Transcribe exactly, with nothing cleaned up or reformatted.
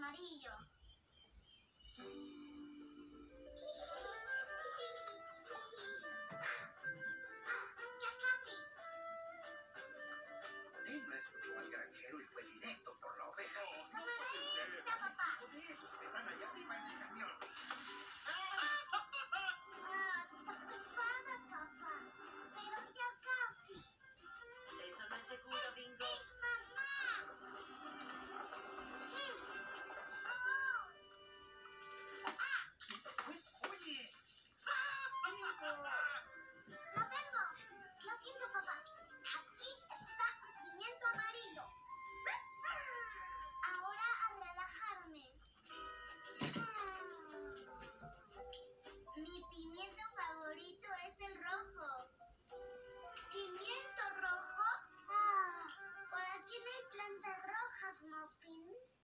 amarillo. ¡Ya casi! Él no escuchó al granjero y fue directo por la oveja. ¡No puede ser! ¡Ya, papá! Por esos que están allá arriba en el camión. ¡Ah! Está pesada, papá. Pero ya casi. Eso no es seguro, Bingo. ¡Mamá! Sí. ¡Oh! Pues, oye. ¡Lo tengo! Lo siento, papá. Aquí está pimiento amarillo. Ahora a relajarme. Mi pimiento favorito es el rojo. ¿Pimiento rojo? Ah, por aquí no hay plantas rojas, Muffin.